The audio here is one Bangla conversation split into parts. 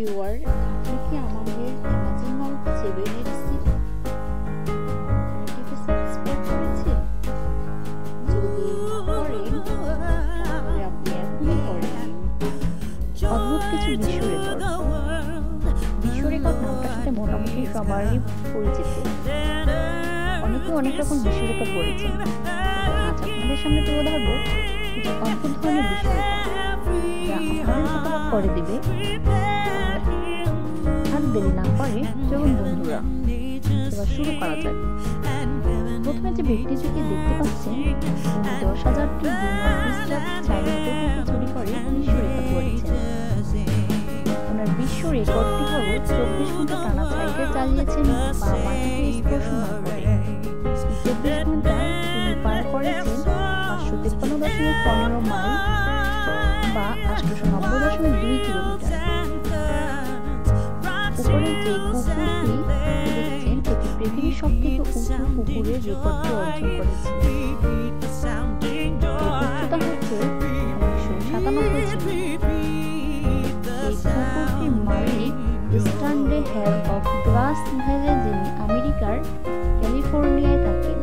ভিউয়ার, আপনি কি আমাদের অ্যামাজন নট 7 এর চ্যানেলটিকে সাবস্ক্রাইব করেছেন? যদি না করেন তাহলে আপনি এখনই করেন। অদ্ভুত কিছু বিশ্ব রেকর্ড। বিশ্ব রেকর্ড নামটার সাথে মোটামুটি সবারই পরিচিত। অনেকে অনেক রকম বিশ্ব রেকর্ড করেছেন। আজ আপনাদের সামনে তুলে ধরবো কিছু অদ্ভুত ধরনের বিশ্ব রেকর্ড, যা আপনাদের হতবাক করে দিবে। আর দেরি না করে চলুন বন্ধুরা, এবার শুরু করা যাক। প্রথমে যে ব্যক্তিটিকে দেখতে পাচ্ছেন, তিনি 10,000টি চাইনিজদের থেকে চুরি করে বিশ্ব রেকর্ড করেছেন। ওনার বিশ্ব রেকর্ডটি হল 24 ঘন্টা টানা সাইকেল চালিয়েছেন বা মাটিতে স্পর্শ না করে। 24 ঘন্টা তিনি পার করেছেন 553.15 মাইল বা 890.2 কিলোমিটার। উপরে যে কুকুরটি দেখছেন, এটি পৃথিবীর সবথেকে উঁচু কুকুরের রেকর্ডটি অর্জন করেছে। উচ্চতা হচ্ছে 197 সেমি। এই কুকুরটির মালিক Stanley Hale of Grass Valley, যিনি আমেরিকার ক্যালিফোর্নিয়ায় থাকেন।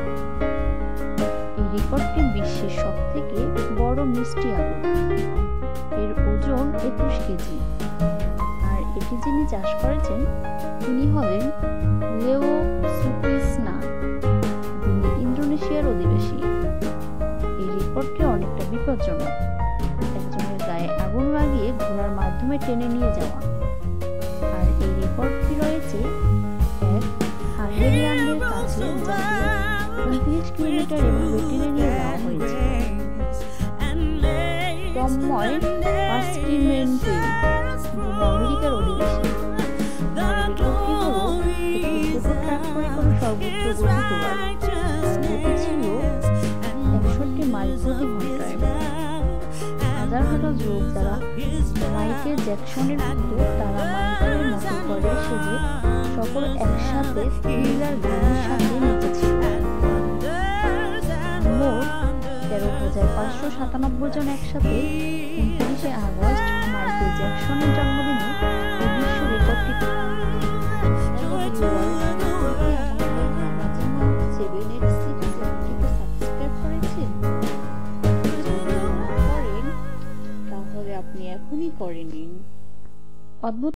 এই রেকর্ডটি বিশ্বের সবথেকে বড় মিষ্টি আগুন। এর ওজন 21 কেজি। আর এটি যিনি চাষ করেছেন তিনি হলেন লেও সুপ্রিসনা, যিনি ইন্দোনেশিয়ার অধিবাসী। এই রেকর্ডটি অনেকটা বিপজ্জনক। একজনের গায়ে আগুন লাগিয়ে ঘোড়ার মাধ্যমে টেনে নিয়ে যাওয়া। আর এই রেকর্ডটি রয়েছে এক হাঙ্গেরিয়ানদের কাছে, যাকে 29 কিলোমিটার এভাবে টেনে নিয়ে যাওয়া হয়েছে। তন্ময় পাস্টিমেন্টে, যিনি আমেরিকার অধিবাসী। রেকর্ডটি হল একটি কুকুর ট্র্যাক করে কোনো সর্বোচ্চ গতিবার। গতি ছিল 61 মাইল প্রতি ঘন্টায়। হাজার হাজার লোক যারা মাইকেল জ্যাকসনের ভক্ত, তারা মাইকেলের মতো করে সেজে সকল একসাথে থ্রিলার গানের সাথে নেচেছিল। মোট 13,597 জন একসাথে 29শে আগস্ট মাইকেল জ্যাকসনের জন্মদিনে এই বিশ্ব রেকর্ডটি তাহলে আপনি এখনই করে নিন। অদ্ভুত